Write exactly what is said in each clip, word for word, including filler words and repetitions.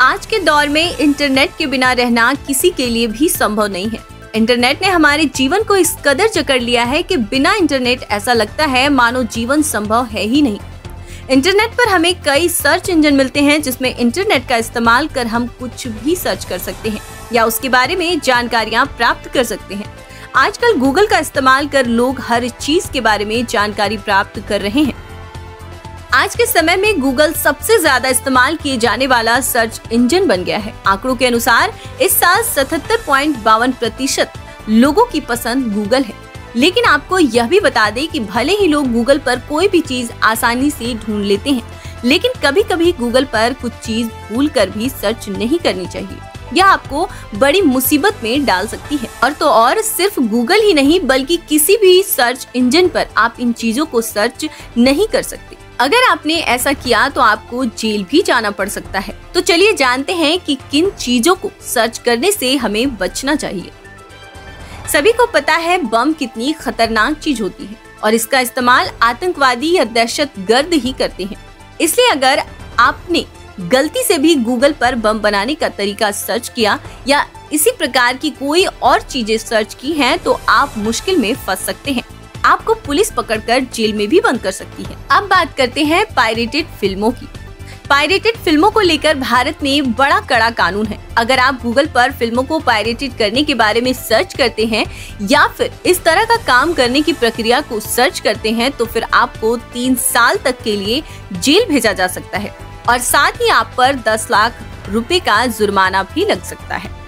आज के दौर में इंटरनेट के बिना रहना किसी के लिए भी संभव नहीं है। इंटरनेट ने हमारे जीवन को इस कदर जकड़ लिया है कि बिना इंटरनेट ऐसा लगता है मानो जीवन संभव है ही नहीं। इंटरनेट पर हमें कई सर्च इंजन मिलते हैं जिसमें इंटरनेट का इस्तेमाल कर हम कुछ भी सर्च कर सकते हैं या उसके बारे में जानकारियां प्राप्त कर सकते हैं। आजकल गूगल का इस्तेमाल कर लोग हर चीज के बारे में जानकारी प्राप्त कर रहे हैं। आज के समय में गूगल सबसे ज्यादा इस्तेमाल किए जाने वाला सर्च इंजन बन गया है। आंकड़ों के अनुसार इस साल सतहत्तर पॉइंट बावन प्रतिशत लोगों की पसंद गूगल है। लेकिन आपको यह भी बता दें कि भले ही लोग गूगल पर कोई भी चीज आसानी से ढूंढ लेते हैं, लेकिन कभी कभी गूगल पर कुछ चीज भूल कर भी सर्च नहीं करनी चाहिए। यह आपको बड़ी मुसीबत में डाल सकती है। और तो और सिर्फ गूगल ही नहीं बल्कि किसी भी सर्च इंजन पर आप इन चीजों को सर्च नहीं कर सकते। अगर आपने ऐसा किया तो आपको जेल भी जाना पड़ सकता है। तो चलिए जानते हैं कि किन चीजों को सर्च करने से हमें बचना चाहिए। सभी को पता है बम कितनी खतरनाक चीज होती है और इसका इस्तेमाल आतंकवादी या दहशतगर्द ही करते हैं। इसलिए अगर आपने गलती से भी गूगल पर बम बनाने का तरीका सर्च किया या इसी प्रकार की कोई और चीजें सर्च की हैं, तो आप मुश्किल में फंस सकते हैं। आपको पुलिस पकड़कर जेल में भी बंद कर सकती है। अब बात करते हैं पायरेटेड फिल्मों की। पायरेटेड फिल्मों को लेकर भारत में बड़ा कड़ा कानून है। अगर आप गूगल पर फिल्मों को पायरेटेड करने के बारे में सर्च करते हैं या फिर इस तरह का काम करने की प्रक्रिया को सर्च करते हैं, तो फिर आपको तीन साल तक के लिए जेल भेजा जा सकता है और साथ ही आप पर दस लाख रुपए का जुर्माना भी लग सकता है।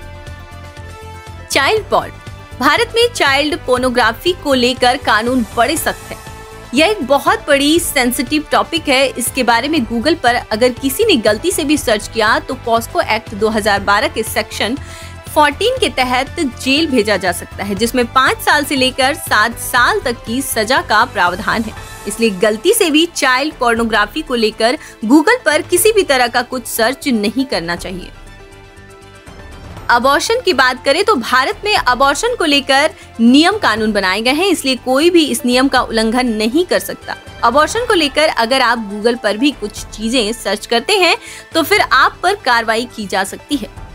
Child porn. भारत में चाइल्ड पोर्नोग्राफी को लेकर कानून बड़े सख्त है। यह एक बहुत बड़ी सेंसिटिव टॉपिक है। इसके बारे में गूगल पर अगर किसी ने गलती से भी सर्च किया तो पॉस्को एक्ट दो हज़ार बारह के सेक्शन चौदह के तहत जेल भेजा जा सकता है, जिसमें पाँच साल से लेकर सात साल तक की सजा का प्रावधान है। इसलिए गलती से भी चाइल्ड पोर्नोग्राफी को लेकर गूगल पर किसी भी तरह का कुछ सर्च नहीं करना चाहिए। अबॉर्शन की बात करें तो भारत में अबॉर्शन को लेकर नियम कानून बनाए गए हैं, इसलिए कोई भी इस नियम का उल्लंघन नहीं कर सकता। अबॉर्शन को लेकर अगर आप गूगल पर भी कुछ चीजें सर्च करते हैं तो फिर आप पर कार्रवाई की जा सकती है।